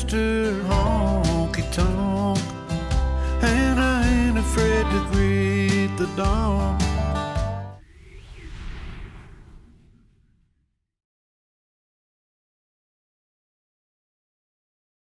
Mr. Honky Tonk, and I ain't afraid to greet the dawn.